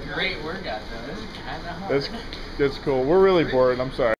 great workout though. This is kind of hard. That's cool. We're really bored. I'm sorry.